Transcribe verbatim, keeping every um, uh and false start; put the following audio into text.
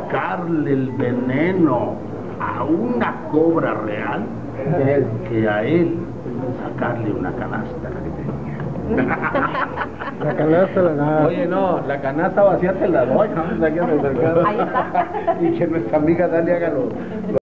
sacarle el veneno a una cobra real que a él sacarle una canasta que tenía. La canasta la da. Oye, no, la canasta vacía te la doy, ¿no? Aquí en el mercado. Ahí está. Y que nuestra amiga Dali haga los,